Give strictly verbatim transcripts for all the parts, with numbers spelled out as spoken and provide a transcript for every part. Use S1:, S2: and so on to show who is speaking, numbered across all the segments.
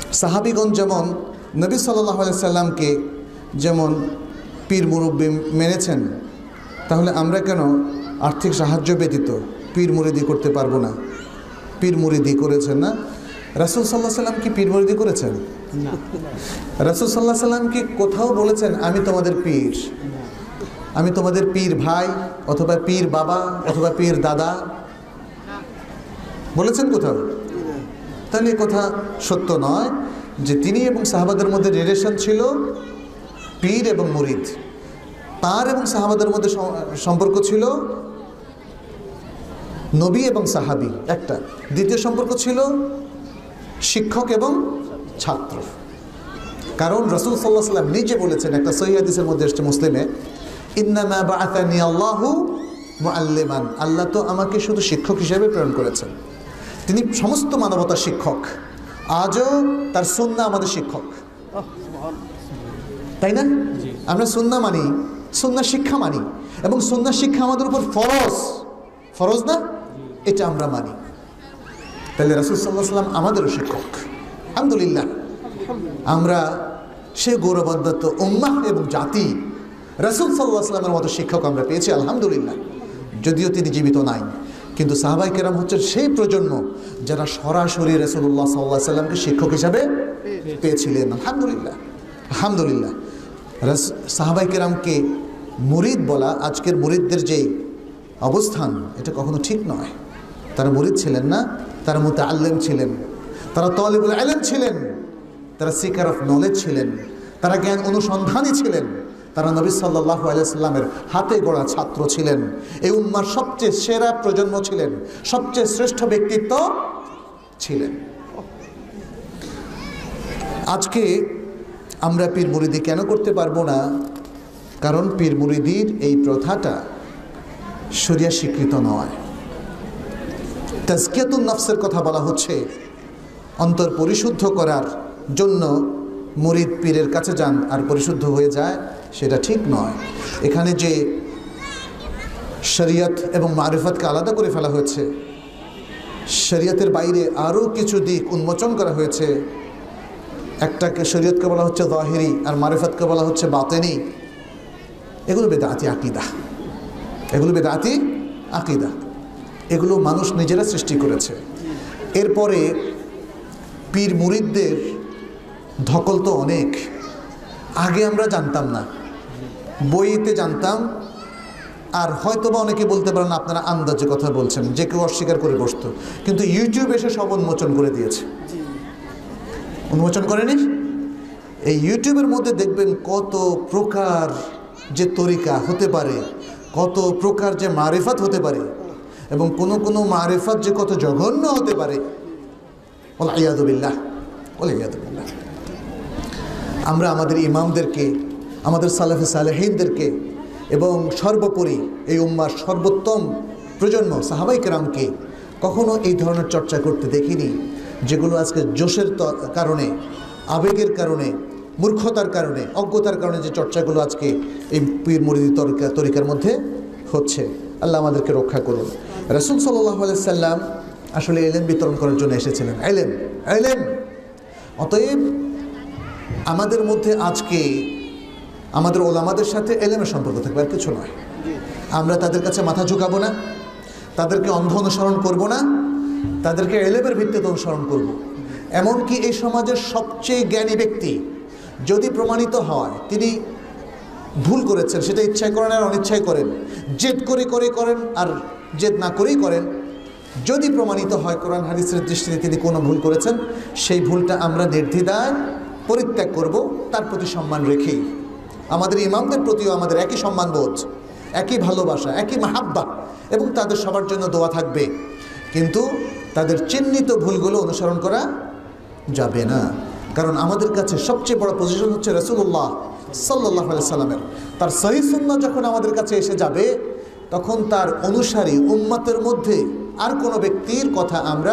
S1: সাহাবিগণ যেমন নবী সাল্লাল্লাহু আলাইহি সাল্লামকে যেমন পীর মুরব্বি মেনেছেন, তাহলে আমরা কেন আর্থিক সাহায্য ব্যতীত পীর মুরিদি করতে পারবো না? পীর মুরিদি করেছেন না? রাসূল সাল্লাল্লাহু আলাইহি সাল্লাম কি পীর মুরিদি করেছেন? না। রাসূল সাল্লাল্লাহু আলাইহি সাল্লাম কি কোথাও বলেছেন আমি তোমাদের পীর, আমি তোমাদের পীর ভাই অথবা পীর বাবা অথবা পীর দাদা বলেছেন কোথাও? তাহলে কথা সত্য নয় যে তিনি এবং সাহাবাদের মধ্যে রিলেশন ছিল পীর এবং মুরিদ। তার এবং সাহাবাদের মধ্যে সম্পর্ক ছিল নবী এবং সাহাবী একটা। দ্বিতীয় সম্পর্ক ছিল শিক্ষক এবং ছাত্র। কারণ রাসূল সাল্লাল্লাহু আলাইহি সাল্লাম নিজে বলেছেন একটা সহিহ হাদিসের মধ্যে এসেছে মুসলিমে, ইন্নামা বাআসানি আল্লাহু মুআল্লিমান, আল্লাহ তো আমাকে শুধু শিক্ষক হিসেবে প্রেরণ করেছেন। তিনি সমস্ত মানবতার শিক্ষক। আজও তার সুন্নাহ আমাদের শিক্ষক, তাই না? আমরা সুন্নাহ মানি, সুন্নাহ শিক্ষা মানি, এবং সুন্নাহ শিক্ষা আমাদের উপর ফরজ, ফরজ না? এটা আমরা মানি। তাহলে রাসূল সাল্লাল্লাহু আলাইহি সাল্লাম আমাদেরও শিক্ষক। আলহামদুলিল্লাহ, আমরা সে গৌরবান্বিত উম্মাহ এবং জাতি রাসূল সাল্লাল্লাহু আলাইহি সাল্লামের মতো শিক্ষক আমরা পেয়েছি আলহামদুলিল্লাহ। যদিও তিনি জীবিত নাই, কিন্তু সাহাবায়ে কেরাম হচ্ছেন সেই প্রজন্ম যারা সরাসরি রাসূলুল্লাহ সাল্লাল্লাহু আলাইহি সাল্লামকে শিক্ষক হিসাবে পেয়েছিলেন। আলহামদুলিল্লাহ, আলহামদুলিল্লাহ। সাহাবায়ে কেরামকে মুরিদ বলা, আজকের মুরিদদের যে অবস্থান, এটা কখনো ঠিক নয়। তারা মুরিদ ছিলেন না, তারা মুতাআল্লিম ছিলেন, তারা তালিবুল ইলম ছিলেন, তারা সিকার অফ নলেজ ছিলেন, তারা জ্ঞান অনুসন্ধানী ছিলেন, তারা নবী সাল্লাল্লাহু আলাইহি সাল্লামের হাতে গড়া ছাত্র ছিলেন। এই উম্মার সবচেয়ে সেরা প্রজন্ম ছিলেন, সবচেয়ে শ্রেষ্ঠ ব্যক্তিত্ব ছিলেন। আজকে আমরা পীর মুরিদি কেন করতে পারবো না? কারণ পীর মুরিদির এই প্রথাটা শরিয়া স্বীকৃত নয়। তাজকিয়াতুন নফসের কথা বলা হচ্ছে, অন্তর পরিশুদ্ধ করার জন্য মুরিদ পীরের কাছে যান আর পরিশুদ্ধ হয়ে যায়, সেটা ঠিক নয়। এখানে যে শরিয়ত এবং মারিফতকে আলাদা করে ফেলা হয়েছে, শরিয়তের বাইরে আরও কিছু দিক উন্মোচন করা হয়েছে। একটাকে শরিয়তকে বলা হচ্ছে যাহিরি আর মারিফতকে বলা হচ্ছে বাতিনি। এগুলো বেদাতি আকীদা, এগুলো বেদাতি আকীদা, এগুলো মানুষ নিজেরা সৃষ্টি করেছে। এরপরে পীর মুরিদদের ধকল তো অনেক। আগে আমরা জানতাম না, বইতে জানতাম, আর হয়তোবা অনেকে বলতে পারেন আপনারা আন্দাজে কথা বলছেন, যে কেউ অস্বীকার করে বসতো, কিন্তু ইউটিউব এসে সব উন্মোচন করে দিয়েছে। উন্মোচন করেনি? এই ইউটিউবের মধ্যে দেখবেন কত প্রকার যে তরিকা হতে পারে, কত প্রকার যে মারিফাত হতে পারে, এবং কোনো কোনো মারিফাত যে কত জঘন্য হতে পারে। ওয়াল ইয়াযু বিল্লাহ, ওয়াল ইয়াযু বিল্লাহ। আমরা আমাদের ইমামদেরকে, আমাদের সালাফে সালেহিনদেরকে, এবং সর্বোপরি এই উম্মার সর্বোত্তম প্রজন্ম সাহাবায়ে কেরামকে কখনো এই ধরনের চর্চা করতে দেখিনি, যেগুলো আজকে জোশের কারণে, আবেগের কারণে, মূর্খতার কারণে, অজ্ঞতার কারণে যে চর্চাগুলো আজকে এই পীর মুরিদি তরিকা তরিকার মধ্যে হচ্ছে। আল্লাহ আমাদেরকে রক্ষা করুন। রাসূল সাল্লাল্লাহু আলাইহি সাল্লাম আসলে ইলম বিতরণ করার জন্য এসেছিলেন। ইলম, ইলম। অতএব আমাদের মধ্যে আজকে আমাদের ওলামাদের সাথে ইলমের সম্পর্ক থাকবে, আর কিছু নয়। আমরা তাদের কাছে মাথা ঝুঁকাবো না, তাদেরকে অন্ধ অনুসরণ করব না, তাদেরকে ইলমের ভিত্তিতে অনুসরণ করব। এমনকি এই সমাজের সবচেয়ে জ্ঞানী ব্যক্তি যদি প্রমাণিত হয় তিনি ভুল করেছেন, সেটা ইচ্ছায় করেন আর অনিচ্ছায় করেন, জেদ করে করে করেন আর জেদ না করেই করেন, যদি প্রমাণিত হয় কোরআন হাদিসের দৃষ্টিতে তিনি কোনো ভুল করেছেন, সেই ভুলটা আমরা নির্দ্বিধায় পরিত্যাগ করব, তার প্রতি সম্মান রেখেই। আমাদের ইমামদের প্রতিও আমাদের একই সম্মানবোধ, একই ভালোবাসা, একই মাহাব্বা, এবং তাদের সবার জন্য দোয়া থাকবে। কিন্তু তাদের চিহ্নিত ভুলগুলো অনুসরণ করা যাবে না, কারণ আমাদের কাছে সবচেয়ে বড় পজিশন হচ্ছে রাসূলুল্লাহ সাল্লাল্লাহু আলাইহি সাল্লামের। তার সহিহ সুন্নাহ যখন আমাদের কাছে এসে যাবে, তখন তার অনুসারী উম্মতের মধ্যে আর কোনো ব্যক্তির কথা আমরা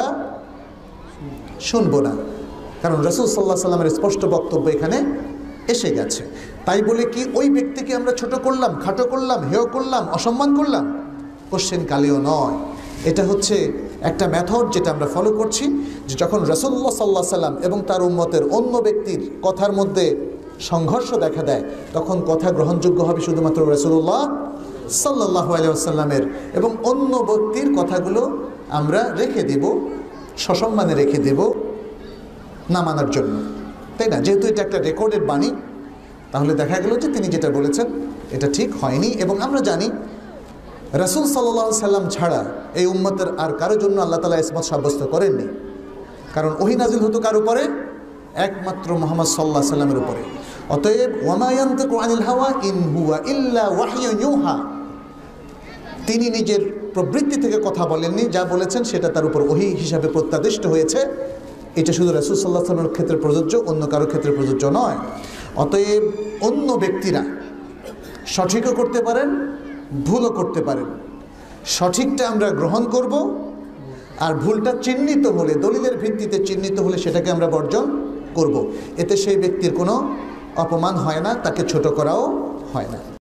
S1: শুনব না, কারণ রাসূল সাল্লাল্লাহু আলাইহি সাল্লামের স্পষ্ট বক্তব্য এখানে এসে গেছে। তাই বলে কি ওই ব্যক্তিকে আমরা ছোট করলাম, খাটো করলাম, হেয় করলাম, অসম্মান করলাম? কোশ্চেন কালেও নয়। এটা হচ্ছে একটা মেথড যেটা আমরা ফলো করছি, যে যখন রাসূলুল্লাহ সাল্লাল্লাহু আলাইহি সাল্লাম এবং তার উম্মতের অন্য ব্যক্তির কথার মধ্যে সংঘর্ষ দেখা দেয়, তখন কথা গ্রহণযোগ্য হবে শুধুমাত্র রাসূলুল্লাহ সাল্লাল্লাহু আলাইহি ওয়াসাল্লামের, এবং অন্য ব্যক্তির কথাগুলো আমরা রেখে দেব, সসম্মানে রেখে দেব না মানার জন্য, তাই না? যেহেতু এটা একটা রেকর্ডেড বাণী, তাহলে দেখা গেল যে তিনি যেটা বলেছেন এটা ঠিক হয়নি। এবং আমরা জানি রাসূল সাল্লাল্লাহু আলাইহি সাল্লাম ছাড়া এই উম্মতের আর কারোর জন্য আল্লাহ তাআলা ইসমত সাব্যস্ত করেননি, কারণ ওহী নাজিল হতো কার উপরে? একমাত্র মুহাম্মদ সাল্লাল্লাহু আলাইহি সাল্লামের উপরে। অতএব ওয়ামা ইয়ানতিকু আনিল হাওয়া ইন হুয়া ইল্লা ওয়াহয়ুন ইউহা, তিনি নিজের প্রবৃত্তি থেকে কথা বলেননি, যা বলেছেন সেটা তার উপর ওহী হিসাবে প্রত্যাদিষ্ট হয়েছে। এটা শুধু রাসূল সাল্লাল্লাহু আলাইহি সাল্লামের ক্ষেত্রে প্রযোজ্য, অন্য কারো ক্ষেত্রে প্রযোজ্য নয়। অতএব অন্য ব্যক্তিরা সঠিকও করতে পারেন, ভুলও করতে পারেন। সঠিকটা আমরা গ্রহণ করব, আর ভুলটা চিহ্নিত হলে, দলিলের ভিত্তিতে চিহ্নিত হলে সেটাকে আমরা বর্জন করব। এতে সেই ব্যক্তির কোনো অপমান হয় না, তাকে ছোট করাও হয় না।